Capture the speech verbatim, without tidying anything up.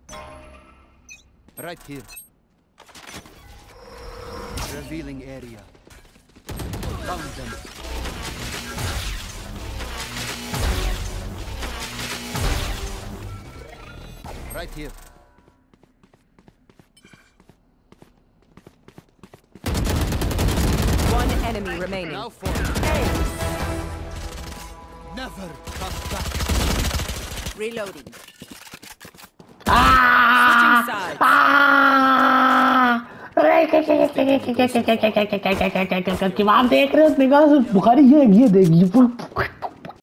Right here. Revealing area. Found them. Right here. One enemy remaining. Now for never come back. Reloading. Ah! Switching sides. कि आप देख रहे हो निगाह से बुखारी ये ये देख ये